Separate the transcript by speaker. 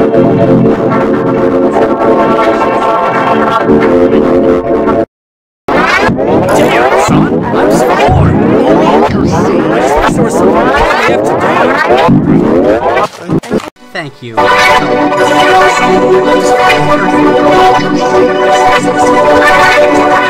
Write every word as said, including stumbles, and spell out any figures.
Speaker 1: Damn, son, I'm scored! I wish there was something more we have to do.
Speaker 2: Thank you.
Speaker 1: Oh.